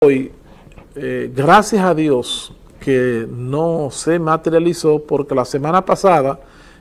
Hoy, gracias a Dios que no se materializó, porque la semana pasada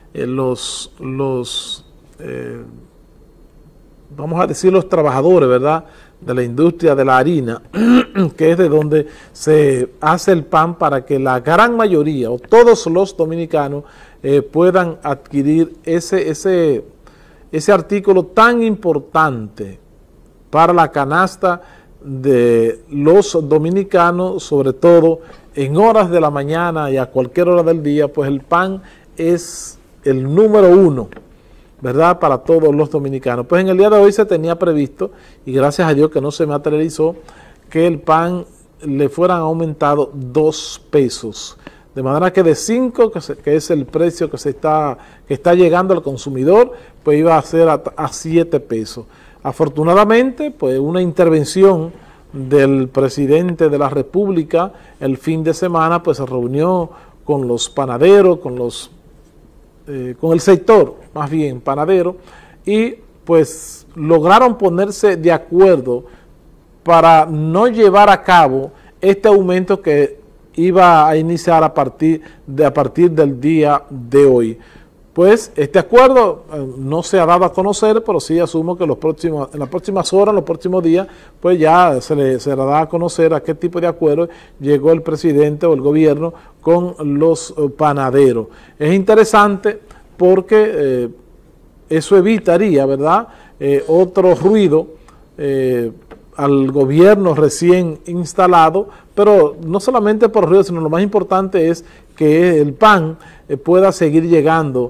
vamos a decir los trabajadores, ¿verdad?, de la industria de la harina, que es de donde se hace el pan, para que la gran mayoría o todos los dominicanos puedan adquirir ese artículo tan importante para la canasta de los dominicanos, sobre todo en horas de la mañana y a cualquier hora del día. Pues el pan es el número uno, ¿verdad?, para todos los dominicanos. Pues en el día de hoy se tenía previsto, y gracias a Dios que no se materializó, que el pan le fueran aumentado 2 pesos. De manera que de 5, que es el precio que está llegando al consumidor, pues iba a ser a 7 pesos. Afortunadamente, pues una intervención del presidente de la República el fin de semana, pues se reunió con los panaderos, con el sector, más bien panadero, y pues lograron ponerse de acuerdo para no llevar a cabo este aumento que iba a iniciar a partir del día de hoy. Pues este acuerdo no se ha dado a conocer, pero sí asumo que en las próximas horas, en los próximos días, pues ya se le da a conocer a qué tipo de acuerdo llegó el presidente o el gobierno con los panaderos. Es interesante porque eso evitaría, ¿verdad?, otro ruido al gobierno recién instalado, pero no solamente por ruido, sino lo más importante es que el pan pueda seguir llegando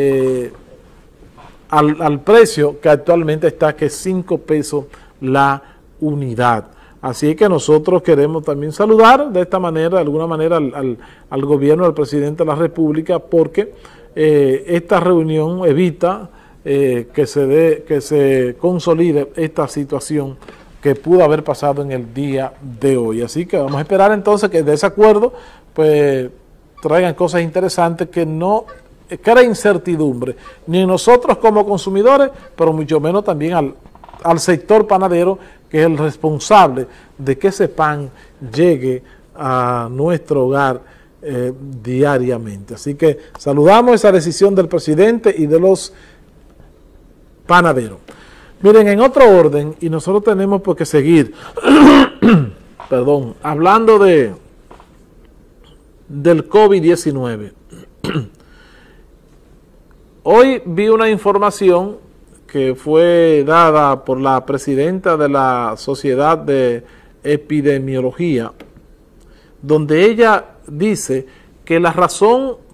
al precio que actualmente está, que es 5 pesos la unidad. Así que nosotros queremos también saludar de esta manera, de alguna manera, al gobierno, al presidente de la República, porque esta reunión evita que se consolide esta situación que pudo haber pasado en el día de hoy. Así que vamos a esperar entonces que de ese acuerdo pues traigan cosas interesantes, que no crea incertidumbre ni en nosotros como consumidores, pero mucho menos también al sector panadero, que es el responsable de que ese pan llegue a nuestro hogar diariamente. Así que saludamos esa decisión del presidente y de los panaderos. Miren, en otro orden, y nosotros tenemos que seguir perdón, hablando del COVID-19. Hoy vi una información que fue dada por la presidenta de la Sociedad de Epidemiología, donde ella dice que la razón